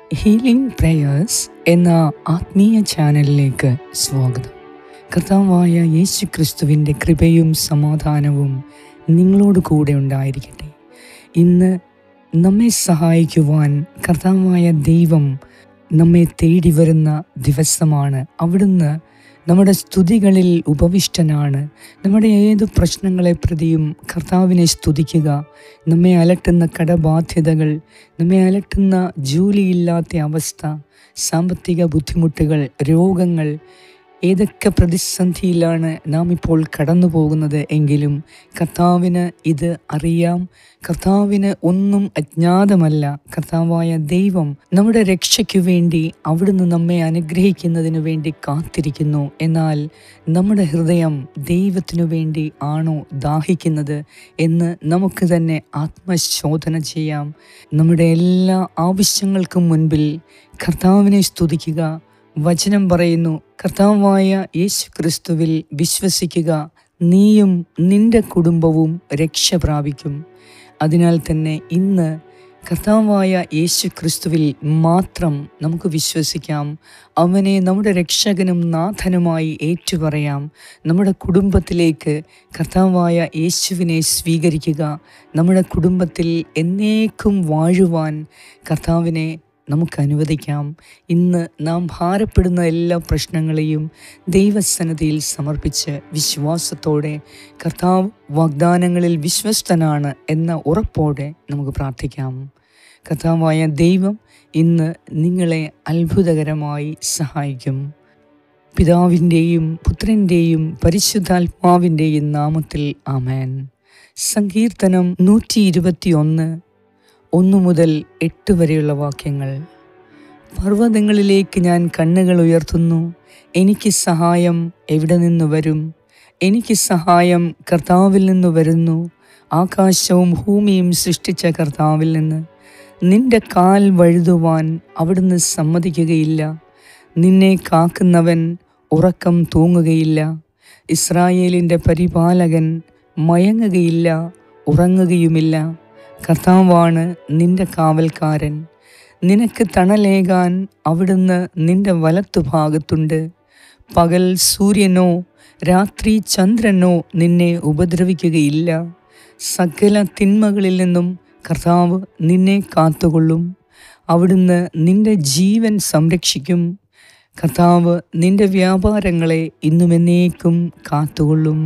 Healing prayers എന്ന ആത്മീയ ചാനലിലേക്ക് സ്വാഗതം. കർത്താവായ യേശു ക്രിസ്തുവിൻ്റെ കൃപയും സമാധാനവും നിങ്ങളോട് കൂടെ ഉണ്ടായിരിക്കട്ടെ. ഇന്ന് നമ്മെ സഹായിക്കുവാൻ കർത്താവായ ദൈവം നമ്മെ തേടി വരുന്ന ദിവസമാണ്. അവിടുന്ന് നമ്മുടെ സ്തുതികളിൽ ഉപവിഷ്ടനാണ്. നമ്മുടെ ഏതു പ്രശ്നങ്ങളെ പ്രതിയും കർത്താവിനെ സ്തുതിക്കുക. നമ്മെ അലട്ടുന്ന കടബാധ്യതകൾ, നമ്മെ അലട്ടുന്ന ജോലിയില്ലാത്ത അവസ്ഥ, സാമ്പത്തിക ബുദ്ധിമുട്ടുകൾ, രോഗങ്ങൾ, ഏതൊക്കെ പ്രതിസന്ധിയിലാണ് നാം ഇപ്പോൾ കടന്നു പോകുന്നത് എങ്കിലും കർത്താവിന് ഇത് അറിയാം. കർത്താവിന് ഒന്നും അജ്ഞാതമല്ല. കർത്താവായ ദൈവം നമ്മുടെ രക്ഷയ്ക്കു വേണ്ടി അവിടുന്ന് നമ്മെ അനുഗ്രഹിക്കുന്നതിനു വേണ്ടി കാത്തിരിക്കുന്നു. എന്നാൽ നമ്മുടെ ഹൃദയം ദൈവത്തിനു വേണ്ടി ആണോ ദാഹിക്കുന്നത് എന്ന് നമുക്ക് തന്നെ ആത്മശോധന ചെയ്യാം. നമ്മുടെ എല്ലാ ആവശ്യങ്ങൾക്കും മുൻപിൽ കർത്താവിനെ സ്തുതിക്കുക. വചനം പറയുന്നു, കർത്താവായ യേശു ക്രിസ്തുവിൽ വിശ്വസിക്കുക, നീയും നിന്റെ കുടുംബവും രക്ഷ പ്രാപിക്കും. അതിനാൽ തന്നെ ഇന്ന് കർത്താവായ യേശു ക്രിസ്തുവിൽ മാത്രം നമുക്ക് വിശ്വസിക്കാം. അവനെ നമ്മുടെ രക്ഷകനും നാഥനുമായി ഏറ്റുപറയാം. നമ്മുടെ കുടുംബത്തിലേക്ക് കർത്താവായ യേശുവിനെ സ്വീകരിക്കുക. നമ്മുടെ കുടുംബത്തിൽ എന്നേക്കും വാഴുവാൻ കർത്താവിനെ നമുക്ക് അനുവദിക്കാം. ഇന്ന് നാം ഭാരപ്പെടുന്ന എല്ലാ പ്രശ്നങ്ങളെയും ദൈവസന്നിധിയിൽ സമർപ്പിച്ച് വിശ്വാസത്തോടെ കർത്താവ് വാഗ്ദാനങ്ങളിൽ വിശ്വസ്തനാണ് എന്ന ഉറപ്പോടെ നമുക്ക് പ്രാർത്ഥിക്കാം. കർത്താവായ ദൈവം ഇന്ന് നിങ്ങളെ അത്ഭുതകരമായി സഹായിക്കും. പിതാവിൻ്റെയും പുത്രൻ്റെയും പരിശുദ്ധാത്മാവിൻ്റെയും നാമത്തിൽ ആമേൻ. സങ്കീർത്തനം 121 1 മുതൽ 8 വരെയുള്ള വാക്യങ്ങൾ. പർവ്വതങ്ങളിലേക്ക് ഞാൻ കണ്ണുകൾ ഉയർത്തുന്നു. എനിക്ക് സഹായം എവിടെ നിന്ന് വരും? എനിക്ക് സഹായം കർത്താവിൽ നിന്ന് വരുന്നു. ആകാശവും ഭൂമിയും സൃഷ്ടിച്ച കർത്താവിൽ നിന്ന്. നിന്റെ കാൽ വഴുതുവാൻ അവിടുന്ന് സമ്മതിക്കുകയില്ല. നിന്നെ കാക്കുന്നവൻ ഉറക്കം തൂങ്ങുകയില്ല. ഇസ്രായേലിൻ്റെ പരിപാലകൻ മയങ്ങുകയില്ല, ഉറങ്ങുകയുമില്ല. കർത്താവാണ് നിന്റെ കാവൽക്കാരൻ. നിനക്ക് തണലേകാൻ അവിടുന്ന് നിന്റെ വലത്തുഭാഗത്തുണ്ട്. പകൽ സൂര്യനോ രാത്രി ചന്ദ്രനോ നിന്നെ ഉപദ്രവിക്കുകയില്ല. സകല തിന്മകളിൽ നിന്നും കർത്താവ് നിന്നെ കാത്തുകൊള്ളും. അവിടുന്ന് നിന്റെ ജീവൻ സംരക്ഷിക്കും. കർത്താവ് നിന്റെ വ്യാപാരങ്ങളെ ഇന്നുമെന്നേക്കും കാത്തുകൊള്ളും.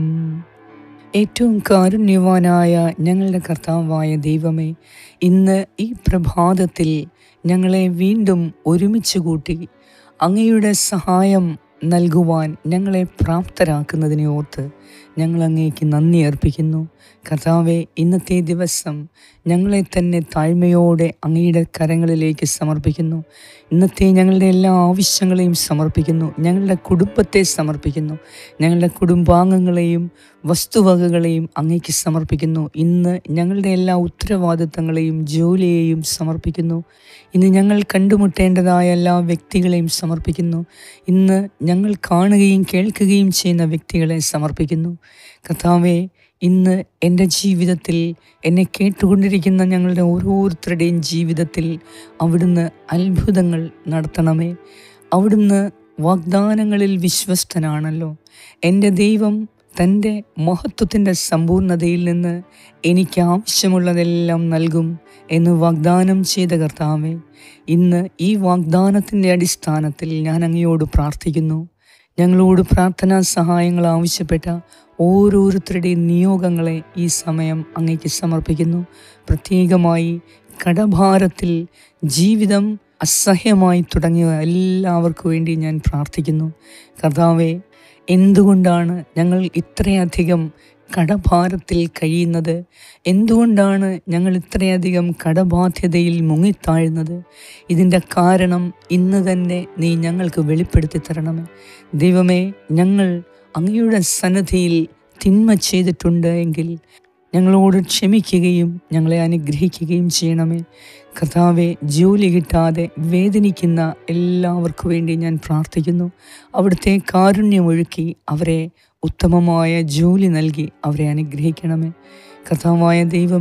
ഏറ്റവും കാരുണ്യവാനായ ഞങ്ങളുടെ കർത്താവായ ദൈവമേ, ഇന്ന് ഈ പ്രഭാതത്തിൽ ഞങ്ങളെ വീണ്ടും ഒരുമിച്ച് കൂട്ടി അങ്ങയുടെ സഹായം നൽകുവാൻ ഞങ്ങളെ പ്രാപ്തരാക്കുന്നതിനെ ഓർത്ത് ഞങ്ങൾ അങ്ങേക്ക് നന്ദി അർപ്പിക്കുന്നു. കർത്താവെ, ഇന്നത്തെ ദിവസം ഞങ്ങളെ തന്നെ താഴ്മയോടെ അങ്ങയുടെ കരങ്ങളിലേക്ക് സമർപ്പിക്കുന്നു. ഇന്നത്തെ ഞങ്ങളുടെ എല്ലാ ആവശ്യങ്ങളെയും സമർപ്പിക്കുന്നു. ഞങ്ങളുടെ കുടുംബത്തെ സമർപ്പിക്കുന്നു. ഞങ്ങളുടെ കുടുംബാംഗങ്ങളെയും വസ്തുവകകളെയും അങ്ങേക്ക് സമർപ്പിക്കുന്നു. ഇന്ന് ഞങ്ങളുടെ എല്ലാ ഉത്തരവാദിത്തങ്ങളെയും ജോലിയെയും സമർപ്പിക്കുന്നു. ഇന്ന് ഞങ്ങൾ കണ്ടുമുട്ടേണ്ടതായ എല്ലാ വ്യക്തികളെയും സമർപ്പിക്കുന്നു. ഇന്ന് ഞങ്ങൾ കാണുകയും കേൾക്കുകയും ചെയ്യുന്ന വ്യക്തികളെ സമർപ്പിക്കുന്നു. കർത്താവേ, ഇന്ന് എൻ്റെ ജീവിതത്തിൽ എന്നെ കേട്ടുകൊണ്ടിരിക്കുന്ന ഞങ്ങളുടെ ഓരോരുത്തരുടെയും ജീവിതത്തിൽ അവിടുന്ന് അത്ഭുതങ്ങൾ നടത്തണമേ. അവിടുന്ന് വാഗ്ദാനങ്ങളിൽ വിശ്വസ്തനാണല്ലോ. എൻ്റെ ദൈവം തൻ്റെ മഹത്വത്തിൻ്റെ സമ്പൂർണതയിൽ നിന്ന് എനിക്ക് ആവശ്യമുള്ളതെല്ലാം നൽകും എന്ന് വാഗ്ദാനം ചെയ്ത കർത്താവേ, ഇന്ന് ഈ വാഗ്ദാനത്തിൻ്റെ അടിസ്ഥാനത്തിൽ ഞാൻ അങ്ങയോട് പ്രാർത്ഥിക്കുന്നു. ഞങ്ങളോട് പ്രാർത്ഥനാ സഹായങ്ങൾ ആവശ്യപ്പെട്ട ഓരോരുത്തരുടെയും നിയോഗങ്ങളെ ഈ സമയം അങ്ങേക്ക് സമർപ്പിക്കുന്നു. പ്രത്യേകമായി കടഭാരത്തിൽ ജീവിതം അസഹ്യമായി തുടങ്ങിയ എല്ലാവർക്കു വേണ്ടി ഞാൻ പ്രാർത്ഥിക്കുന്നു. കർത്താവേ, എന്തുകൊണ്ടാണ് ഞങ്ങൾ ഇത്രയധികം കടഭാരത്തിൽ കഴിയുന്നത്? എന്തുകൊണ്ടാണ് ഞങ്ങൾ ഇത്രയധികം കടബാധ്യതയിൽ മുങ്ങിത്താഴുന്നത്? ഇതിൻ്റെ കാരണം ഇന്ന് തന്നെ നീ ഞങ്ങൾക്ക് വെളിപ്പെടുത്തി തരണമേ. ദൈവമേ, ഞങ്ങൾ അങ്ങയുടെ സന്നിധിയിൽ തിന്മ ചെയ്തിട്ടുണ്ട് എങ്കിൽ ഞങ്ങളോട് ക്ഷമിക്കുകയും ഞങ്ങളെ അനുഗ്രഹിക്കുകയും ചെയ്യണമേ. കർത്താവെ, ജോലി കിട്ടാതെ വേദനിക്കുന്ന എല്ലാവർക്കു വേണ്ടി ഞാൻ പ്രാർത്ഥിക്കുന്നു. അവിടുത്തെ കാരുണ്യമൊഴുക്കി അവരെ ഉത്തമമായ ജോലി നൽകി അവരെ അനുഗ്രഹിക്കണമേ. കർത്താവായ ദൈവമേ,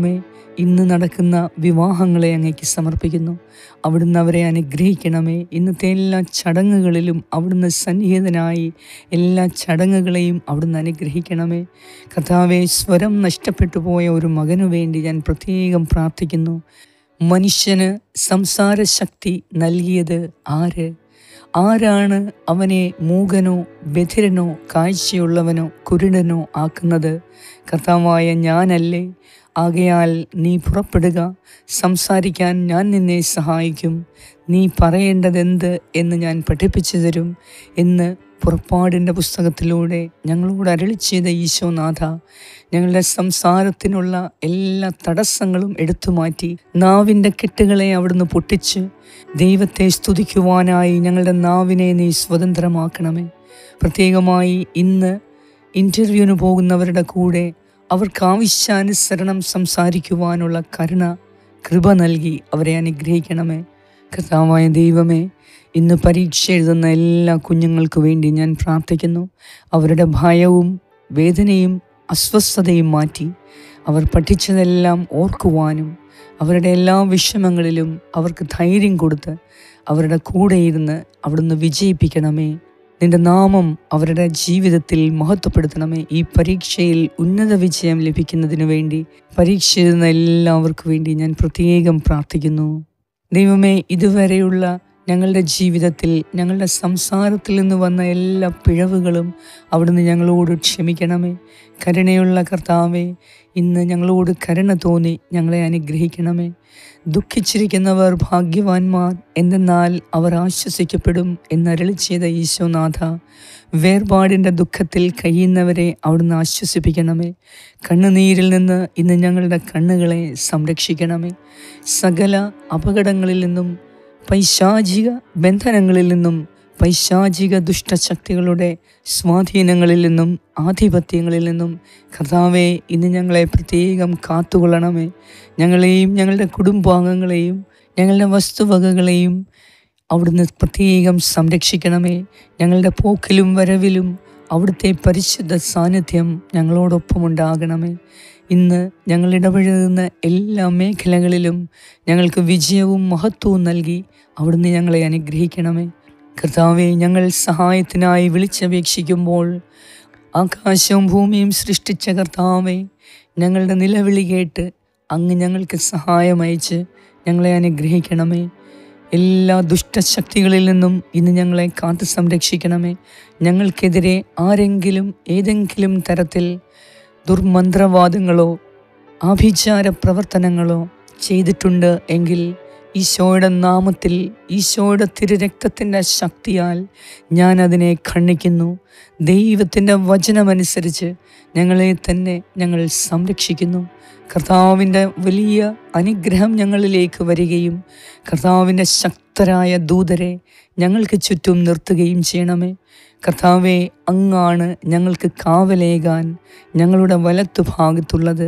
ഇന്ന് നടക്കുന്ന വിവാഹങ്ങളെ അങ്ങേക്ക് സമർപ്പിക്കുന്നു. അവിടുന്ന് അവരെ അനുഗ്രഹിക്കണമേ. ഇന്നത്തെ എല്ലാ ചടങ്ങുകളിലും അവിടുന്ന് സന്നിഹിതനായി എല്ലാ ചടങ്ങുകളെയും അവിടുന്ന് അനുഗ്രഹിക്കണമേ. കർത്താവേ, സ്വരം നഷ്ടപ്പെട്ടു പോയ ഒരു മകനു വേണ്ടി ഞാൻ പ്രത്യേകം പ്രാർത്ഥിക്കുന്നു. മനുഷ്യന് സംസാരശക്തി നൽകിയത് ആരാണ് അവനെ മൂകനോ ബധിരനോ കാഴ്ചയുള്ളവനോ കുരുടനോ ആക്കുന്നത്? കർത്താവായ ഞാനല്ലേ? ആകയാൽ നീ പുറപ്പെടുക, സംസാരിക്കാൻ ഞാൻ നിന്നെ സഹായിക്കും, നീ പറയേണ്ടതെന്ത് എന്ന് ഞാൻ പഠിപ്പിച്ചു തരും എന്ന് പുറപ്പാടിൻ്റെ പുസ്തകത്തിലൂടെ ഞങ്ങളോട് അരുളി ചെയ്ത ഈശോനാഥ, ഞങ്ങളുടെ സംസാരത്തിനുള്ള എല്ലാ തടസ്സങ്ങളും എടുത്തുമാറ്റി നാവിൻ്റെ കെട്ടുകളെ അവിടുന്ന് പൊട്ടിച്ച് ദൈവത്തെ സ്തുതിക്കുവാനായി ഞങ്ങളുടെ നാവിനെ നീ സ്വതന്ത്രമാക്കണമേ. പ്രത്യേകമായി ഇന്ന് ഇൻ്റർവ്യൂവിന് പോകുന്നവരുടെ കൂടെ അവർക്ക് ആവശ്യാനുസരണം സംസാരിക്കുവാനുള്ള കൃപ നൽകി അവരെ അനുഗ്രഹിക്കണമേ. കർത്താവായ ദൈവമേ, ഇന്ന് പരീക്ഷ എഴുതുന്ന എല്ലാ കുഞ്ഞുങ്ങൾക്ക് വേണ്ടി ഞാൻ പ്രാർത്ഥിക്കുന്നു. അവരുടെ ഭയവും വേദനയും അസ്വസ്ഥതയും മാറ്റി അവർ പഠിച്ചതെല്ലാം ഓർക്കുവാനും അവരുടെ എല്ലാ വിഷമങ്ങളിലും അവർക്ക് ധൈര്യം കൊടുത്ത് അവരുടെ കൂടെ ഇരുന്ന് അവിടുന്ന് വിജയിപ്പിക്കണമേ. നിന്റെ നാമം അവരുടെ ജീവിതത്തിൽ മഹത്വപ്പെടുത്തണമേ. ഈ പരീക്ഷയിൽ ഉന്നത വിജയം ലഭിക്കുന്നതിന് വേണ്ടി പരീക്ഷ എഴുതുന്ന എല്ലാവർക്കും വേണ്ടി ഞാൻ പ്രത്യേകം പ്രാർത്ഥിക്കുന്നു. ദൈവമേ, ഇതുവരെയുള്ള ഞങ്ങളുടെ ജീവിതത്തിൽ ഞങ്ങളുടെ സംസാരത്തിൽ നിന്ന് വന്ന എല്ലാ പിഴവുകളും അവിടുന്ന് ഞങ്ങളോട് ക്ഷമിക്കണമേ. കരുണയുള്ള കർത്താവേ, ഇന്ന് ഞങ്ങളോട് കരുണ തോന്നി ഞങ്ങളെ അനുഗ്രഹിക്കണമേ. ദുഃഖിച്ചിരിക്കുന്നവർ ഭാഗ്യവാന്മാർ, എന്തെന്നാൽ അവർ ആശ്വസിക്കപ്പെടും എന്നരുളി ചെയ്ത ഈശോനാഥ, വേർപാടിൻ്റെ ദുഃഖത്തിൽ കഴിയുന്നവരെ അവിടുന്ന് ആശ്വസിപ്പിക്കണമേ. കണ്ണുനീരിൽ നിന്ന് ഇന്ന് ഞങ്ങളുടെ കണ്ണുകളെ സംരക്ഷിക്കണമേ. സകല അപകടങ്ങളിൽ നിന്നും പൈശാചിക ബന്ധനങ്ങളിൽ നിന്നും പൈശാചിക ദുഷ്ടശക്തികളുടെ സ്വാധീനങ്ങളിൽ നിന്നും ആധിപത്യങ്ങളിൽ നിന്നും കർത്താവേ, ഇന്ന് ഞങ്ങളെ പ്രത്യേകം കാത്തുകൊള്ളണമേ. ഞങ്ങളെയും ഞങ്ങളുടെ കുടുംബാംഗങ്ങളെയും ഞങ്ങളുടെ വസ്തുവകകളെയും അവിടുന്ന് പ്രത്യേകം സംരക്ഷിക്കണമേ. ഞങ്ങളുടെ പോക്കിലും വരവിലും അവിടുത്തെ പരിശുദ്ധ സാന്നിധ്യം ഞങ്ങളോടൊപ്പം ഉണ്ടാകണമേ. ഇന്ന് ഞങ്ങൾ ഇടപഴകുന്ന എല്ലാ മേഖലകളിലും ഞങ്ങൾക്ക് വിജയവും മഹത്വവും നൽകി അവിടുന്ന് ഞങ്ങളെ അനുഗ്രഹിക്കണമേ. കർത്താവെ, ഞങ്ങൾ സഹായത്തിനായി വിളിച്ചപേക്ഷിക്കുമ്പോൾ ആകാശവും ഭൂമിയും സൃഷ്ടിച്ച കർത്താവെ, ഞങ്ങളുടെ നിലവിളി കേട്ട് അങ്ങ് ഞങ്ങൾക്ക് സഹായമയച്ച് ഞങ്ങളെ അനുഗ്രഹിക്കണമേ. എല്ലാ ദുഷ്ടശക്തികളിൽ നിന്നും ഇന്ന് ഞങ്ങളെ കാത്തു സംരക്ഷിക്കണമേ. ഞങ്ങൾക്കെതിരെ ആരെങ്കിലും ഏതെങ്കിലും തരത്തിൽ ദുർമന്ത്രവാദങ്ങളോ ആഭിചാര പ്രവർത്തനങ്ങളോ ചെയ്തിട്ടുണ്ട് എങ്കിൽ ഈശോയുടെ നാമത്തിൽ ഈശോയുടെ തിരുരക്തത്തിൻ്റെ ശക്തിയാൽ ഞാൻ അതിനെ ഖണ്ഡിക്കുന്നു. ദൈവത്തിൻ്റെ വചനമനുസരിച്ച് ഞങ്ങളെ തന്നെ ഞങ്ങൾ സംരക്ഷിക്കുന്നു. കർത്താവിൻ്റെ വലിയ അനുഗ്രഹം ഞങ്ങളിലേക്ക് വരികയും കർത്താവിൻ്റെ ശക്തരായ ദൂതരെ ഞങ്ങൾക്ക് ചുറ്റും നിർത്തുകയും ചെയ്യണമേ. കർത്താവെ, അങ്ങാണ് ഞങ്ങൾക്ക് കാവലേകാൻ ഞങ്ങളുടെ വലത്തുഭാഗത്തുള്ളത്.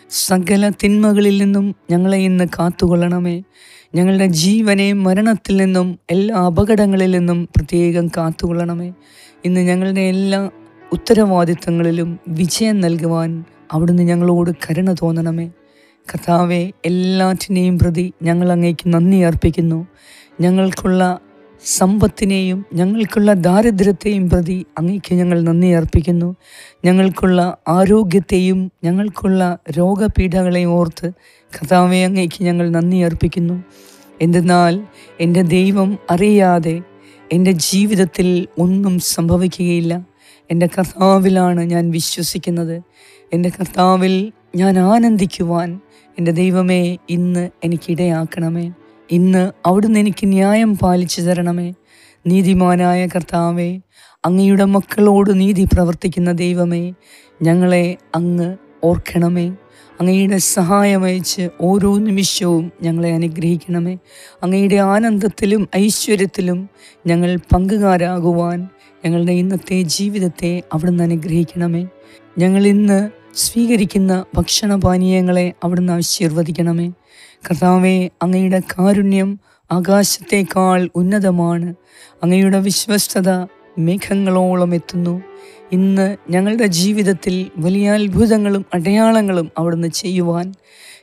സകല തിന്മകളിൽ നിന്നും ഞങ്ങളെ ഇന്ന് കാത്തുകൊള്ളണമേ. ഞങ്ങളുടെ ജീവനെ മരണത്തിൽ നിന്നും എല്ലാ അപകടങ്ങളിൽ നിന്നും പ്രത്യേകം കാത്തുകൊള്ളണമേ. ഇന്ന് ഞങ്ങളുടെ എല്ലാ ഉത്തരവാദിത്തങ്ങളിലും വിജയം നൽകുവാൻ അവിടുന്ന് ഞങ്ങളോട് കരുണ തോന്നണമേ. കർത്താവെ, എല്ലാറ്റിനെയും പ്രതി ഞങ്ങൾ അങ്ങേക്ക് നന്ദി അർപ്പിക്കുന്നു. ഞങ്ങൾക്കുള്ള സമ്പത്തിനെയും ഞങ്ങൾക്കുള്ള ദാരിദ്ര്യത്തെയും പ്രതി അങ്ങേക്ക് ഞങ്ങൾ നന്ദി അർപ്പിക്കുന്നു. ഞങ്ങൾക്കുള്ള ആരോഗ്യത്തെയും ഞങ്ങൾക്കുള്ള രോഗപീഠകളെയും ഓർത്ത് കർത്താവെ, അങ്ങേക്ക് ഞങ്ങൾ നന്ദി അർപ്പിക്കുന്നു. എന്തെന്നാൽ എൻ്റെ ദൈവം അറിയാതെ എൻ്റെ ജീവിതത്തിൽ ഒന്നും സംഭവിക്കുകയില്ല. എൻ്റെ കർത്താവിലാണ് ഞാൻ വിശ്വസിക്കുന്നത്. എൻ്റെ കർത്താവിൽ ഞാൻ ആനന്ദിക്കുവാൻ എൻ്റെ ദൈവമേ ഇന്ന് എനിക്കിടയാക്കണമേ. ഇന്ന് അവിടുന്ന് എനിക്ക് ന്യായം പാലിച്ചു തരണമേ. നീതിമാനായ കർത്താവേ, അങ്ങയുടെ മക്കളോട് നീതി പ്രവർത്തിക്കുന്ന ദൈവമേ, ഞങ്ങളെ അങ്ങ് ഓർക്കണമേ. അങ്ങയുടെ സഹായമയച്ച് ഓരോ നിമിഷവും ഞങ്ങളെ അനുഗ്രഹിക്കണമേ. അങ്ങയുടെ ആനന്ദത്തിലും ഐശ്വര്യത്തിലും ഞങ്ങൾ പങ്കുകാരാകുവാൻ ഞങ്ങളുടെ ഇന്നത്തെ ജീവിതത്തെ അവിടുന്ന് അനുഗ്രഹിക്കണമേ. ഞങ്ങൾ ഇന്ന് സ്വീകരിക്കുന്ന ഭക്ഷണപാനീയങ്ങളെ അവിടുന്ന് ആശീർവദിക്കണമേ. കർത്താവേ, അങ്ങയുടെ കാരുണ്യം ആകാശത്തേക്കാൾ ഉന്നതമാണ്. അങ്ങയുടെ വിശ്വസ്തത മേഘങ്ങളോളം എത്തുന്നു. ഇന്ന് ഞങ്ങളുടെ ജീവിതത്തിൽ വലിയ അത്ഭുതങ്ങളും അടയാളങ്ങളും അവിടുന്ന് ചെയ്യുവാൻ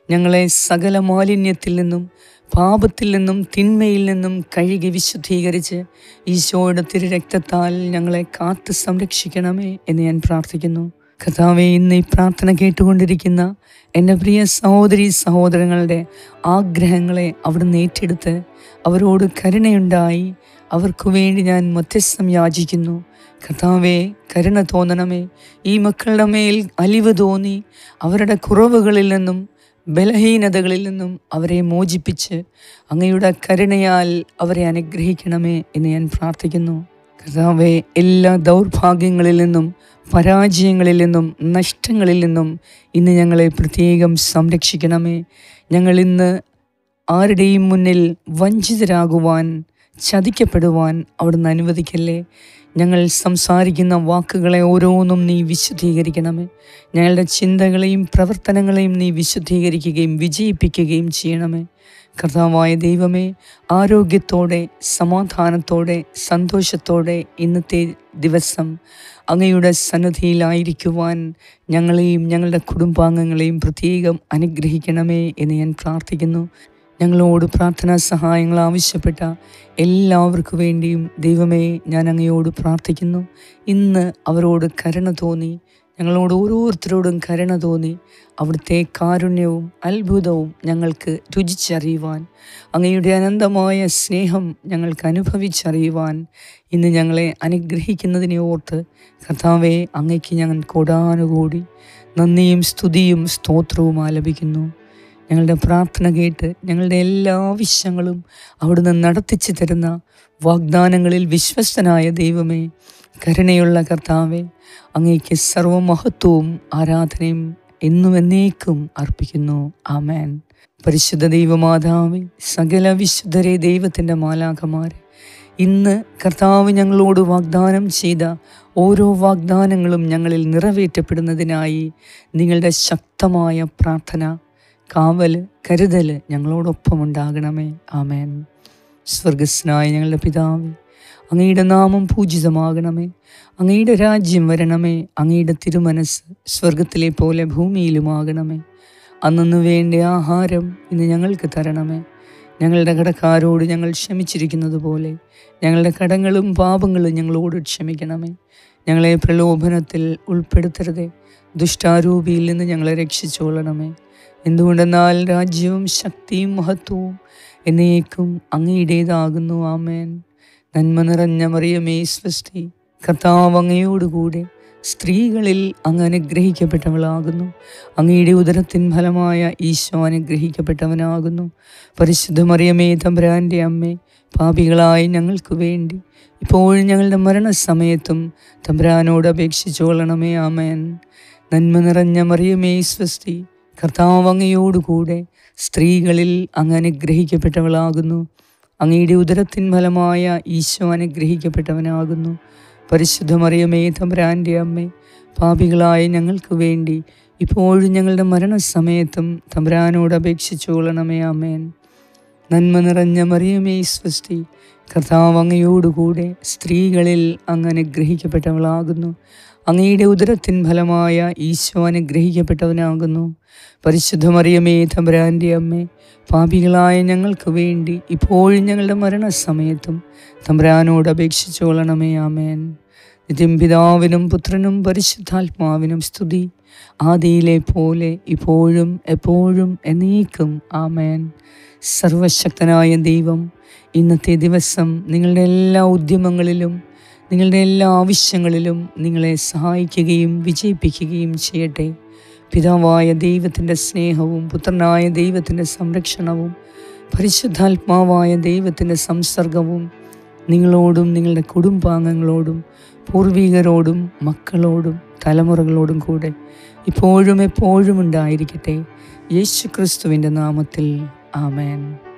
ഞങ്ങളെ സകല മാലിന്യത്തിൽ നിന്നും, പാപത്തിൽ നിന്നും, തിന്മയിൽ നിന്നും കഴുകി വിശുദ്ധീകരിച്ച് ഈശോയുടെ തിരുരക്തത്താൽ ഞങ്ങളെ കാത്ത് സംരക്ഷിക്കണമേ എന്ന് ഞാൻ പ്രാർത്ഥിക്കുന്നു. കർത്താവേ, ഇന്ന് ഈ പ്രാർത്ഥന കേട്ടുകൊണ്ടിരിക്കുന്ന എൻ്റെ പ്രിയ സഹോദരീ സഹോദരങ്ങളുടെ ആഗ്രഹങ്ങളെ അവിടുന്ന് ഏറ്റെടുത്ത് അവരോട് കരുണയുണ്ടായി അവർക്ക് വേണ്ടി ഞാൻ മധ്യസ്ഥം യാചിക്കുന്നു. കർത്താവേ, കരുണ തോന്നണമേ. ഈ മക്കളുടെ മേൽ അലിവ് തോന്നി അവരുടെ കുറവുകളിൽ നിന്നും ബലഹീനതകളിൽ നിന്നും അവരെ മോചിപ്പിച്ച് അങ്ങയുടെ കരുണയാൽ അവരെ അനുഗ്രഹിക്കണമേ എന്ന് ഞാൻ പ്രാർത്ഥിക്കുന്നു. കർത്താവേ, എല്ലാ ദൗർഭാഗ്യങ്ങളിൽ നിന്നും, പരാജയങ്ങളിൽ നിന്നും, നഷ്ടങ്ങളിൽ നിന്നും ഇന്ന് ഞങ്ങളെ പ്രത്യേകം സംരക്ഷിക്കണമേ. ഞങ്ങൾ ഇന്ന് ആരുടെയും മുന്നിൽ വഞ്ചിതരാകുവാൻ, ചതിക്കപ്പെടുവാൻ അവിടുന്ന് അനുവദിക്കല്ലേ. ഞങ്ങൾ സംസാരിക്കുന്ന വാക്കുകളെ ഓരോന്നും നീ വിശുദ്ധീകരിക്കണമേ. ഞങ്ങളുടെ ചിന്തകളെയും പ്രവർത്തനങ്ങളെയും നീ വിശുദ്ധീകരിക്കുകയും വിജയിപ്പിക്കുകയും ചെയ്യണമേ. കർത്താവായ ദൈവമേ, ആരോഗ്യത്തോടെ, സമാധാനത്തോടെ, സന്തോഷത്തോടെ ഇന്നത്തെ ദിവസം അങ്ങയുടെ സന്നിധിയിലായിരിക്കുവാൻ ഞങ്ങളെയും ഞങ്ങളുടെ കുടുംബാംഗങ്ങളെയും പ്രത്യേകം അനുഗ്രഹിക്കണമേ എന്ന് ഞാൻ പ്രാർത്ഥിക്കുന്നു. ഞങ്ങളോട് പ്രാർത്ഥനാ സഹായങ്ങൾ ആവശ്യപ്പെട്ട എല്ലാവർക്കു വേണ്ടിയും ദൈവമേ, ഞാൻ അങ്ങയോട് പ്രാർത്ഥിക്കുന്നു. ഇന്ന് അവരോട് കരുണ തോന്നി, ഞങ്ങളോട് ഓരോരുത്തരോടും കരുണ തോന്നി അവിടുത്തെ കാരുണ്യവും അത്ഭുതവും ഞങ്ങൾക്ക് രുചിച്ചറിയുവാൻ, അങ്ങയുടെ അനന്തമായ സ്നേഹം ഞങ്ങൾക്ക് അനുഭവിച്ചറിയുവാൻ ഇന്ന് ഞങ്ങളെ അനുഗ്രഹിക്കുന്നതിനെ ഓർത്ത് കർത്താവേ, അങ്ങയ്ക്ക് ഞങ്ങൾ കോടാനുകൂടി നന്ദിയും സ്തുതിയും സ്തോത്രവും ആലപിക്കുന്നു. ഞങ്ങളുടെ പ്രാർത്ഥന കേട്ട് ഞങ്ങളുടെ എല്ലാ ആവശ്യങ്ങളും അവിടുന്ന് നടത്തിച്ചു തരുന്ന വാഗ്ദാനങ്ങളിൽ വിശ്വസ്തനായ ദൈവമേ, കരുണയുള്ള കർത്താവേ, അങ്ങേക്ക് സർവമഹത്വവും ആരാധനയും എന്നും എന്നേക്കും അർപ്പിക്കുന്നു. ആമേൻ. പരിശുദ്ധ ദൈവമാതാവേ, സകല വിശുദ്ധരെ, ദൈവത്തിൻ്റെ മാലാഖമാരെ, ഇന്ന് കർത്താവ് ഞങ്ങളോട് വാഗ്ദാനം ചെയ്ത ഓരോ വാഗ്ദാനങ്ങളും ഞങ്ങളിൽ നിറവേറ്റപ്പെടുന്നതിനായി നിങ്ങളുടെ ശക്തമായ പ്രാർത്ഥന, കാവൽ, കരുതൽ ഞങ്ങളോടൊപ്പം ഉണ്ടാകണമേ. ആമേൻ. സ്വർഗസ്നായ ഞങ്ങളുടെ പിതാവേ, അങ്ങയുടെ നാമം പൂജിതമാകണമേ. അങ്ങയുടെ രാജ്യം വരണമേ. അങ്ങയുടെ തിരുമനസ് സ്വർഗത്തിലെ പോലെ ഭൂമിയിലുമാകണമേ. അന്നു വേണ്ട ആഹാരം ഇന്ന് ഞങ്ങൾക്ക് തരണമേ. ഞങ്ങളുടെ കടക്കാരോട് ഞങ്ങൾ ക്ഷമിച്ചിരിക്കുന്നത് പോലെ ഞങ്ങളുടെ കടങ്ങളും പാപങ്ങളും ഞങ്ങളോട് ക്ഷമിക്കണമേ. ഞങ്ങളെ പ്രലോഭനത്തിൽ ഉൾപ്പെടുത്തരുതേ, ദുഷ്ടാരൂപിയിൽ നിന്ന് ഞങ്ങളെ രക്ഷിച്ചുകൊള്ളണമേ. എന്തുകൊണ്ടെന്നാൽ രാജ്യവും ശക്തിയും മഹത്വവും എന്നേക്കും അങ്ങയുടേതാകുന്നു. ആമേൻ. നന്മ നിറഞ്ഞ മറിയമേ, സ്വസ്തി, കർത്താവ് അങ്ങയോടുകൂടെ സ്ത്രീകളിൽ അങ്ങ് അനുഗ്രഹിക്കപ്പെട്ടവളാകുന്നു. അങ്ങയുടെ ഉദരത്തിൻ ഫലമായ ഈശോ അനുഗ്രഹിക്കപ്പെട്ടവനാകുന്നു. പരിശുദ്ധ മറിയമേ, തമ്പുരാൻ്റെ അമ്മേ, പാപികളായി ഞങ്ങൾക്ക് വേണ്ടി ഇപ്പോഴും ഞങ്ങളുടെ മരണസമയത്തും തമ്പുരാനോട് അപേക്ഷിച്ചുകൊള്ളണമേ. ആമേൻ. നന്മ നിറഞ്ഞ മറിയമേ, സ്വസ്തി, കർത്താവ് അങ്ങയോടുകൂടെ സ്ത്രീകളിൽ അങ്ങ് അനുഗ്രഹിക്കപ്പെട്ടവളാകുന്നു. അങ്ങയുടെ ഉദരത്തിൻ ഫലമായ ഈശോ അനുഗ്രഹിക്കപ്പെട്ടവനാകുന്നു. പരിശുദ്ധ മറിയമേ, തമ്പുരാൻ്റെ അമ്മേ, പാപികളായ ഞങ്ങൾക്ക് വേണ്ടി ഇപ്പോഴും ഞങ്ങളുടെ മരണസമയത്തും തമ്പുരാനോട് അപേക്ഷിച്ചുകൊള്ളണമേ. ആമേൻ. നന്മ നിറഞ്ഞ മറിയമേ, സ്വസ്തി, കർത്താവ് അങ്ങയോടുകൂടെ സ്ത്രീകളിൽ അങ്ങ് അനുഗ്രഹിക്കപ്പെട്ടവളാകുന്നു. അങ്ങയുടെ ഉദരത്തിൻ ഫലമായ ഈശോ അനുഗ്രഹിക്കപ്പെട്ടവനാകുന്നു. പരിശുദ്ധ മറിയമേ, തമ്പുരാൻ്റെ അമ്മേ, പാപികളായ ഞങ്ങൾക്ക് വേണ്ടി ഇപ്പോഴും ഞങ്ങളുടെ മരണസമയത്തും തമ്പുരാനോട് അപേക്ഷിച്ചുകൊള്ളണമേ. ആമേൻ. നിത്യം പിതാവിനും പുത്രനും പരിശുദ്ധാത്മാവിനും സ്തുതി, ആദിയിലെ പോലെ ഇപ്പോഴും എപ്പോഴും എന്നേക്കും. ആമേൻ. സർവശക്തനായ ദൈവം ഇന്നത്തെ ദിവസം നിങ്ങളുടെ എല്ലാ ഉദ്യമങ്ങളിലും നിങ്ങളുടെ എല്ലാ ആവശ്യങ്ങളിലും നിങ്ങളെ സഹായിക്കുകയും വിജയിപ്പിക്കുകയും ചെയ്യട്ടെ. പിതാവായ ദൈവത്തിൻ്റെ സ്നേഹവും പുത്രനായ ദൈവത്തിൻ്റെ സംരക്ഷണവും പരിശുദ്ധാത്മാവായ ദൈവത്തിൻ്റെ സംസർഗവും നിങ്ങളോടും നിങ്ങളുടെ കുടുംബാംഗങ്ങളോടും പൂർവികരോടും മക്കളോടും തലമുറകളോടും കൂടെ ഇപ്പോഴും എപ്പോഴും ഉണ്ടായിരിക്കട്ടെ. യേശു ക്രിസ്തുവിൻ്റെ നാമത്തിൽ. ആമേൻ.